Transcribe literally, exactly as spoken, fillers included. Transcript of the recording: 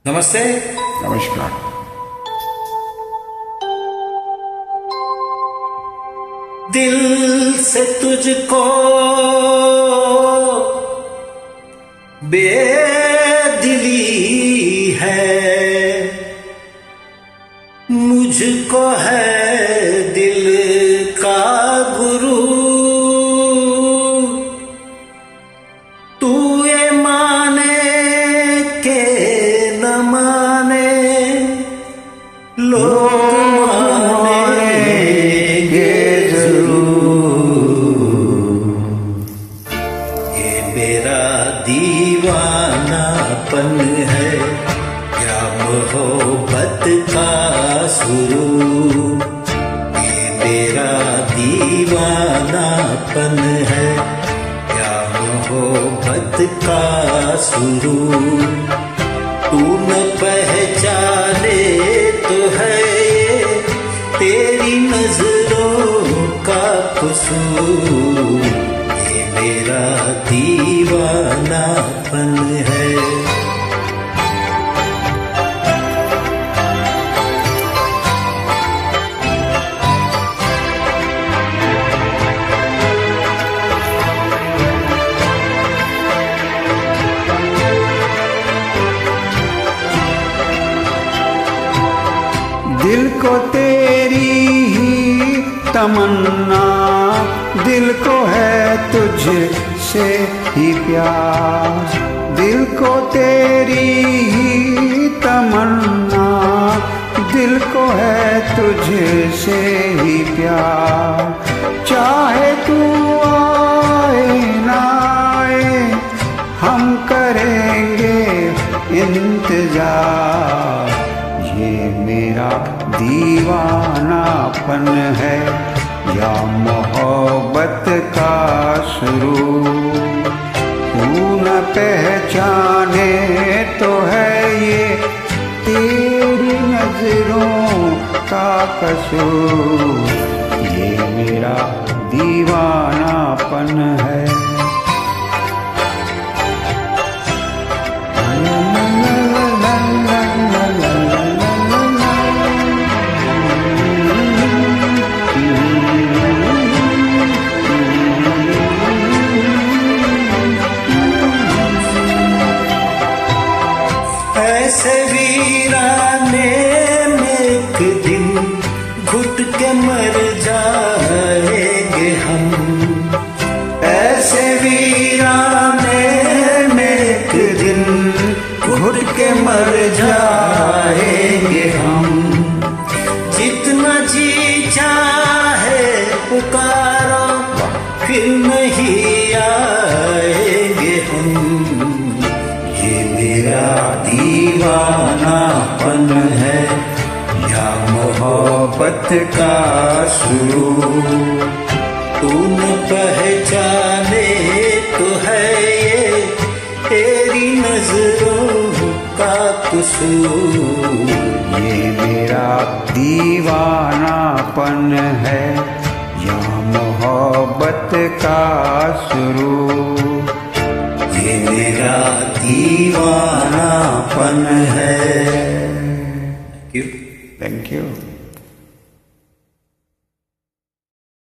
नमस्ते। नमस्कार। दिल से तुझको बेदिली है, मुझको है दिल का गुरु। तू ये माने के न माने, लोग मानेंगे जरूर। ये मेरा दीवानापन है या मोहब्बत का सुरूर। ये मेरा दीवानापन है या मोहब्बत का सुरूर। तू न पहचाने तो है तेरी नजरों का कसूर। ये मेरा दीवानापन है। दिल को तेरी ही तमन्ना, दिल को है तुझसे ही प्यार। दिल को तेरी ही तमन्ना, दिल को है तुझसे ही प्यार। चाहे तू आए ना आए, हम करेंगे इंतजार। ये मेरा दीवानापन है या मोहब्बत का सुरूर। तू न पहचाने तो है ये तेरी नजरों का कसूर। ये मेरा दीवानापन है। ऐसे वीराने में एक दिन घुट के मर जाएंगे हम। ऐसे वीराने में एक दिन घुट के मर जाएंगे हम। जितना जी चाहे पुकारो फिर नहीं आएंगे हम। ये मेरा दीवानापन है या मोहब्बत का सुरूर। तू न पहचाने तो है ये तेरी नजरों का कसूर। ये मेरा दीवानापन है या मोहब्बत का सुरूर। ये मेरा दीवानापन है। Thank you.